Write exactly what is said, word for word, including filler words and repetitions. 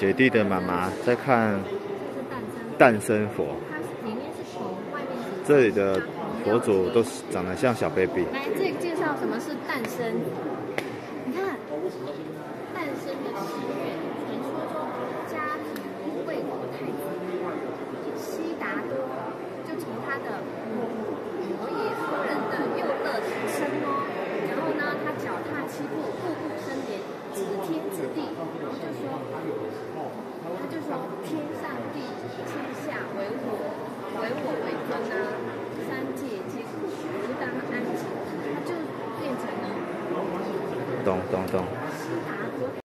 姐弟的妈妈在看诞生佛， 它里面是佛，外面是这里的佛祖都是长得像小 baby。 来，这里介绍什么是诞生。你看，诞生的喜悦，传说中家庭卫国太子悉达多就从他的摩耶夫人的右肋产生哦。然后呢，他脚踏七步，步步生莲，指天指地，然后就说，他就说天上地天下唯我唯我为尊啊，三界皆吾当安静，他就变成了懂懂懂。 悉达多。